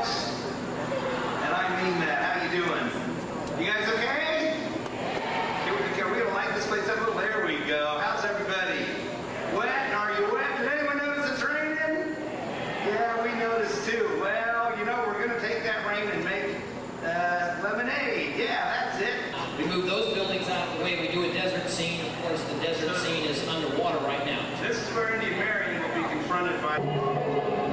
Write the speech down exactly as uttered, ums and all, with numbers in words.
folks. And I mean that. How you doing? You guys okay? Can we, can we gonna light this place up a little? There we go. How's everybody? Wet? Are you wet? Did anyone notice it's raining? Yeah, we noticed too. Well, you know, we're gonna take that rain and make uh, lemonade. Yeah, that's it. We move those buildings out of the way. We do a desert scene. Of course, the desert scene is underwater right now. This is where Indian Marion will be confronted by...